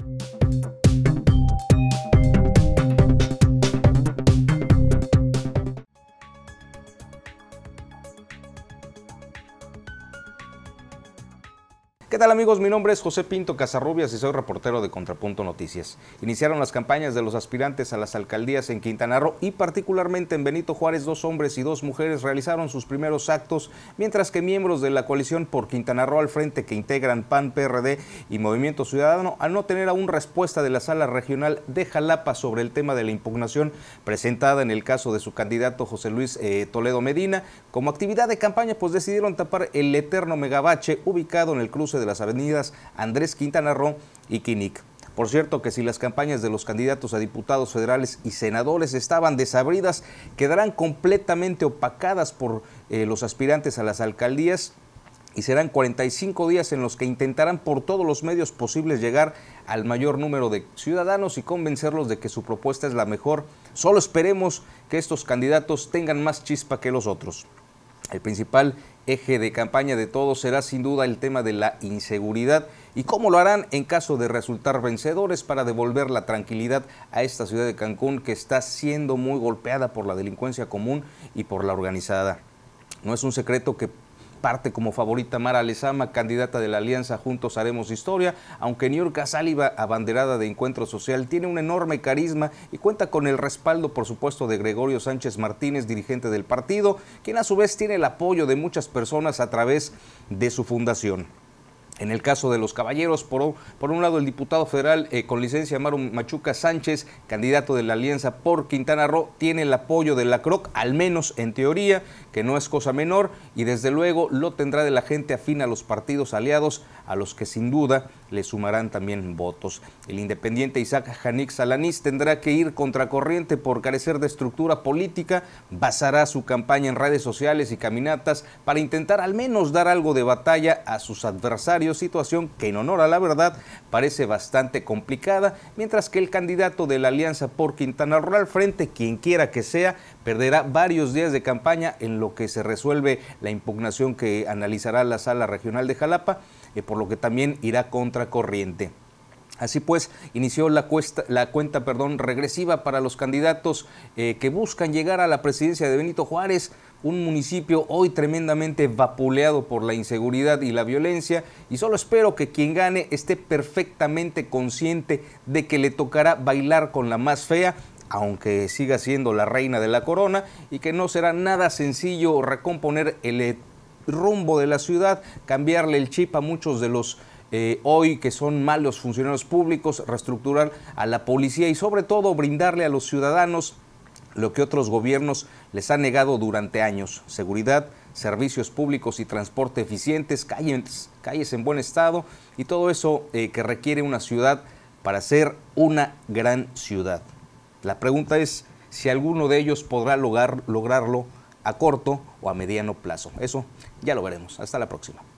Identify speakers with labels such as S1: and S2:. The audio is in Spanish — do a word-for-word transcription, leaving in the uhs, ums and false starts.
S1: ¿Qué tal, amigos? Mi nombre es José Pinto Casarrubias y soy reportero de Contrapunto Noticias. Iniciaron las campañas de los aspirantes a las alcaldías en Quintana Roo y particularmente en Benito Juárez. Dos hombres y dos mujeres realizaron sus primeros actos, mientras que miembros de la coalición por Quintana Roo al frente, que integran P A N, P R D y Movimiento Ciudadano, al no tener aún respuesta de la Sala Regional de Jalapa sobre el tema de la impugnación presentada en el caso de su candidato José Luis eh, Toledo Medina, como actividad de campaña, pues decidieron tapar el eterno megabache ubicado en el cruce de las avenidas Andrés Quintana Roo y Quinic. Por cierto, que si las campañas de los candidatos a diputados federales y senadores estaban desabridas, quedarán completamente opacadas por eh, los aspirantes a las alcaldías, y serán cuarenta y cinco días en los que intentarán por todos los medios posibles llegar al mayor número de ciudadanos y convencerlos de que su propuesta es la mejor. Solo esperemos que estos candidatos tengan más chispa que los otros. El principal eje de campaña de todos será sin duda el tema de la inseguridad y cómo lo harán en caso de resultar vencedores para devolver la tranquilidad a esta ciudad de Cancún, que está siendo muy golpeada por la delincuencia común y por la organizada. No es un secreto que parte como favorita Mara Lezama, candidata de la alianza Juntos Haremos Historia, aunque Niurka Sáliva, abanderada de Encuentro Social, tiene un enorme carisma y cuenta con el respaldo, por supuesto, de Gregorio Sánchez Martínez, dirigente del partido, quien a su vez tiene el apoyo de muchas personas a través de su fundación. En el caso de los caballeros, por, por un lado el diputado federal eh, con licencia Maru Machuca Sánchez, candidato de la Alianza por Quintana Roo, tiene el apoyo de la C R O C, al menos en teoría, que no es cosa menor, y desde luego lo tendrá de la gente afín a los partidos aliados, a los que sin duda le sumarán también votos. El independiente Isaac Janix Alanís tendrá que ir contracorriente por carecer de estructura política, basará su campaña en redes sociales y caminatas para intentar al menos dar algo de batalla a sus adversarios, situación que en honor a la verdad parece bastante complicada, mientras que el candidato de la Alianza por Quintana Roo al frente, quien quiera que sea, perderá varios días de campaña en lo que se resuelve la impugnación que analizará la Sala Regional de Jalapa, eh, por lo que también irá contracorriente. Así pues, inició la, cuesta, la cuenta perdón, regresiva para los candidatos eh, que buscan llegar a la presidencia de Benito Juárez, un municipio hoy tremendamente vapuleado por la inseguridad y la violencia, y solo espero que quien gane esté perfectamente consciente de que le tocará bailar con la más fea, aunque siga siendo la reina de la corona, y que no será nada sencillo recomponer el rumbo de la ciudad, cambiarle el chip a muchos de los Eh, hoy que son malos funcionarios públicos, reestructurar a la policía y sobre todo brindarle a los ciudadanos lo que otros gobiernos les han negado durante años: seguridad, servicios públicos y transporte eficientes, calles, calles en buen estado y todo eso eh, que requiere una ciudad para ser una gran ciudad. La pregunta es si alguno de ellos podrá lograr, lograrlo a corto o a mediano plazo. Eso ya lo veremos. Hasta la próxima.